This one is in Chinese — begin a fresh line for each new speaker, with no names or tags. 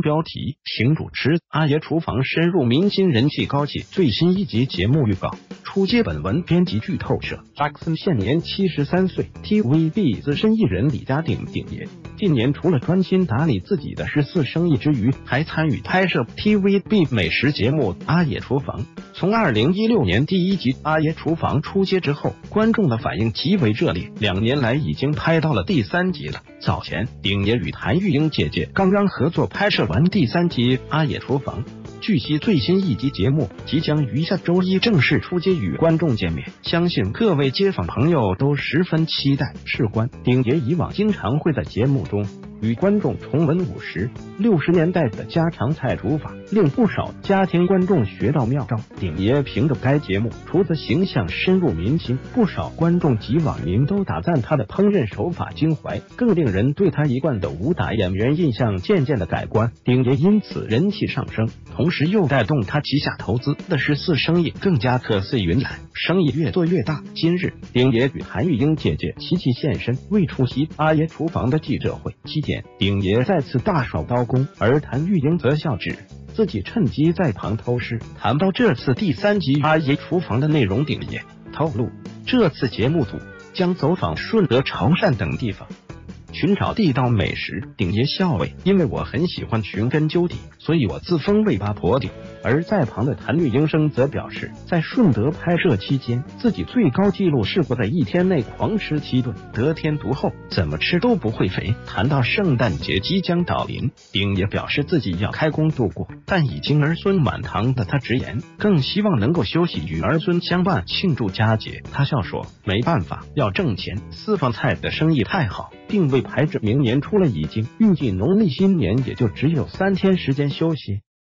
标题，请主持阿爷厨房深入民心，人气高起。最新一集节目预告。出街本文编辑剧透社 ，Jackson 现年73岁 ，TVB 资深艺人李家鼎爷。近年除了专心打理自己的食肆生意之余，还参与拍摄 TVB 美食节目《阿爷厨房》。从2016年第一集《阿爷厨房》出街之后，观众的反应极为热烈，2年来已经拍到了第3集了。早前，鼎爷与谭玉英姐姐刚刚合作拍摄完第3集《阿爷厨房》。据悉，最新一集节目即将于下周一正式出街与观众见面，相信各位街坊朋友都十分期待。事关鼎爷以往经常会在节目中与观众重温50、60年代的家常菜煮法，令不少家庭观众学到妙招。鼎爷凭着该节目，厨子形象深入民心，不少观众及网民都打赞他的烹饪手法精怀，更令人对他一贯的武打演员印象渐渐的改观。鼎爷因此人气上升，同时又带动他旗下投资的食肆生意更加客似云来，生意越做越大。今日，鼎爷与谭玉英姐姐齐齐现身，为出席阿爷厨房的记者会。期间，鼎爷再次大耍刀工，而谭玉英则笑指自己趁机在旁偷师。谈到这次第3集阿爷厨房的内容，鼎爷透露，这次节目组将走访顺德、潮汕等地方，寻找地道美食。鼎爷笑味，因为我很喜欢寻根究底，所以我自封为八婆鼎。而在旁的谭玉英生则表示，在顺德拍摄期间，自己最高纪录是过在1天内狂吃7顿，得天独厚，怎么吃都不会肥。谈到圣诞节即将到临，鼎爷表示自己要开工度过，但已经儿孙满堂的他直言，更希望能够休息与儿孙相伴庆祝佳节。他笑说，没办法，要挣钱，私房菜的生意太好，并未排至明年初了，已经预计农历新年也就只有3天时间休息。